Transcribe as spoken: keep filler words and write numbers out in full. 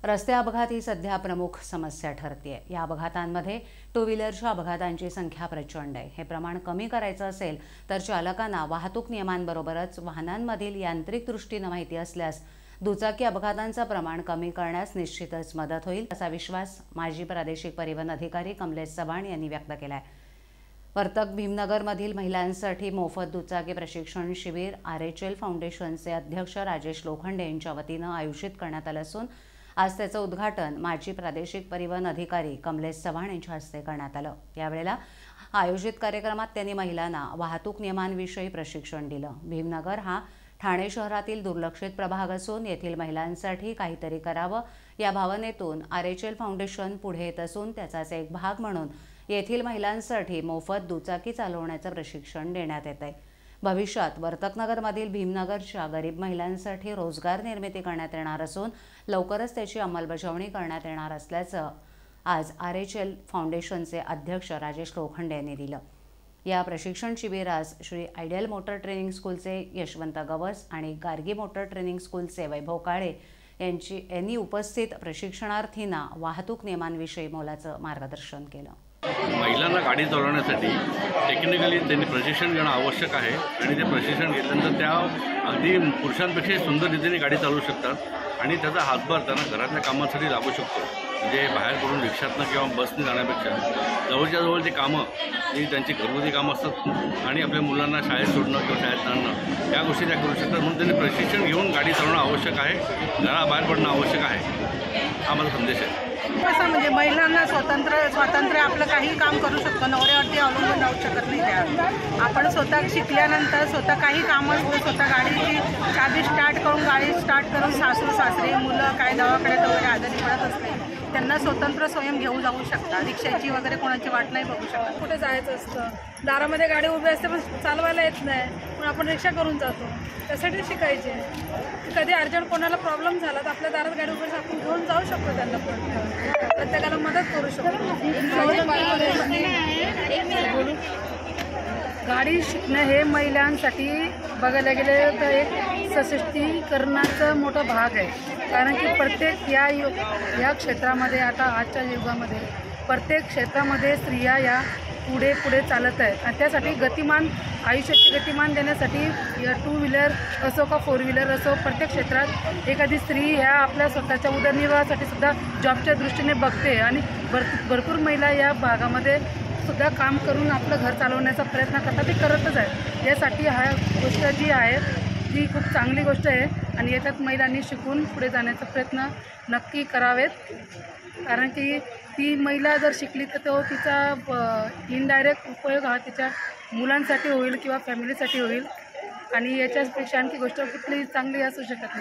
रस्ते अपघात ही सध्या प्रमुख समस्या ठरते आहे। या अपघातांमध्ये टू व्हीलरच्या अपघातांची संख्या प्रचंड आहे। हे प्रमाण कमी करायचं असेल तर चालकांना वाहतूक नियमांबरोबरच वाहनांमधील यांत्रिक दृष्टीने माहिती असल्यास दुचाकी अपघातांचं प्रमाण कमी करण्यास निश्चितच मदत होईल, असा विश्वास माजी प्रादेशिक परिवहन अधिकारी कमलेश चव्हाण यांनी व्यक्त केला आहे। वर्तक भीमनगरमधील महिलांसाठी मोफत दुचाकी प्रशिक्षण शिबिर आर एच एल फाउंडेशनचे अध्यक्ष राजेश लोखंडे यांच्या वतीनं आयोजित करण्यात आलं असून आज त्याचं उद्घाटन माजी प्रादेशिक परिवहन अधिकारी कमलेश चव्हाण यांच्या हस्ते करण्यात आलं। यावेळेला आयोजित कार्यक्रमात त्यांनी महिलांना वाहतूक नियमांविषयी प्रशिक्षण दिलं। भीमनगर हा ठाणे शहरातील दुर्लक्षित प्रभाग असून येथील महिलांसाठी काहीतरी करावं या भावनेतून आर एच एल फाउंडेशन पुढे येत असून त्याचाच एक भाग म्हणून येथील महिलांसाठी मोफत दुचाकी चालवण्याचं प्रशिक्षण देण्यात येत आहे। भविष्यात वर्तकनगरमधील भीमनगरच्या गरीब महिलांसाठी रोजगार निर्मिती करण्यात येणार असून लवकरच त्याची अंमलबजावणी करण्यात येणार असल्याचं आज आर एच एल फाउंडेशनचे अध्यक्ष राजेश लोखंडे यांनी दिलं। या प्रशिक्षण शिबिरास श्री आयडियल मोटर ट्रेनिंग स्कूलचे यशवंत गवस आणि गार्गी मोटर ट्रेनिंग स्कूलचे वैभव काळे यांची यांनी उपस्थित प्रशिक्षणार्थींना वाहतूक नियमांविषयी मोलाचं मार्गदर्शन केलं। महिलांना गाडी चालवण्यासाठी टेक्निकली त्यांनी प्रशिक्षण घेणं आवश्यक आहे आणि ते प्रशिक्षण घेतल्यानंतर त्या अगदी पुरुषांपेक्षा सुंदर रीतीने गाडी चालवू शकतात आणि त्याचा हातभार त्यांना घरातल्या कामासाठी लागू शकतो। म्हणजे बाहेर पडून रिक्षातनं किंवा बसने जाण्यापेक्षा जवळच्या जवळ जी कामं जी त्यांची घरगुती कामं असतात आणि आपल्या मुलांना शाळेत सोडणं किंवा शाळेत आणणं या गोष्टी त्या करू शकतात। म्हणून त्यांनी प्रशिक्षण घेऊन गाडी चालवणं आवश्यक आहे, घराबाहेर पडणं आवश्यक आहे, हा माझा संदेश आहे। कसं म्हणजे महिलांना स्वतंत्र स्वातंत्र्य आपलं काही काम करू शकतो, नवऱ्यावरती अवलंबून राहू शकत नाही। त्या आपण स्वतः शिकल्यानंतर स्वतः काही काम असतं, स्वतः गाडीची चाबी स्टार्ट करून गाडी स्टार्ट करून सासू सासरे मुलं काय दवाखान्यात वगैरे आजारी पडत असले त्यांना स्वतंत्र स्वयं घेऊन जाऊ शकतात। रिक्षाची वगैरे कोणाची वाट नाही बघू शकत। कुठे जायचं असतं, दारामध्ये गाडी उभी असते पण चालवायला येत नाही, पण आपण रिक्षा करून जातो, त्यासाठी शिकायचे। कधी अर्जंट कोणाला प्रॉब्लेम झाला तर आपल्या दारात गाडी उभी आपण घेऊन जाऊ शकतो, त्यांना पण प्रत्येकाला मदत करू शकतो। गाडी शिकणं हे महिलांसाठी बघायला गेले तर एक सशक्तीकरणाचा मोठा भाग आहे, कारण की प्रत्येक या यु या क्षेत्रामध्ये आता आजच्या युगामध्ये प्रत्येक क्षेत्रामध्ये स्त्रिया या पुढे पुढे चालत आहेत आणि त्यासाठी गतिमान आयुष्याचे गतिमान देण्यासाठी टू व्हीलर असो का फोर व्हीलर असो प्रत्येक क्षेत्रात एखादी स्त्री ह्या आपल्या स्वतःच्या उदरनिर्वाहासाठी सुद्धा जॉबच्या दृष्टीने बघते आणि भर भरपूर महिला या भागामध्ये सुद्धा काम करून आपलं घर चालवण्याचा प्रयत्न करतात, ते करतच आहेत। यासाठी हा गोष्ट जी आहे ती खूप चांगली गोष्ट आहे आणि याच्यात महिलांनी शिकून पुढे जाण्याचा प्रयत्न नक्की करावेत, कारण की ती महिला जर शिकली तर तो तिचा इनडायरेक्ट उपयोग हा तिच्या मुलांसाठी होईल किंवा फॅमिलीसाठी होईल आणि याच्यापेक्षा आणखी गोष्ट कुठलीही चांगली असू शकत नाही।